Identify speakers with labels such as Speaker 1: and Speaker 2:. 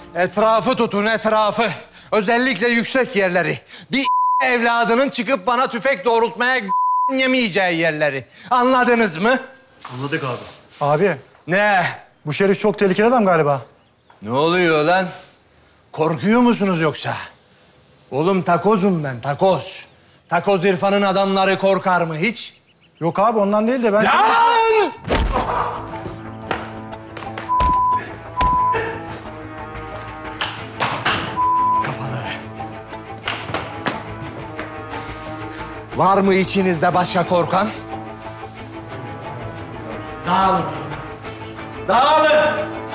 Speaker 1: Etrafı tutun, etrafı. Özellikle yüksek yerleri. Bir evladının çıkıp bana tüfek doğrultmaya yemeyeceği yerleri. Anladınız mı?
Speaker 2: Anladık abi.
Speaker 3: Abi,
Speaker 1: Ne?
Speaker 3: bu Şerif çok tehlikeli adam galiba.
Speaker 1: Ne oluyor lan? Korkuyor musunuz yoksa? Oğlum takozum ben, takoz. Takoz İrfan'ın adamları korkar mı hiç?
Speaker 3: Yok abi, ondan değil de ben...
Speaker 1: Lan! Kafanı. Var mı içinizde başka korkan? Dağılın. Dağılın!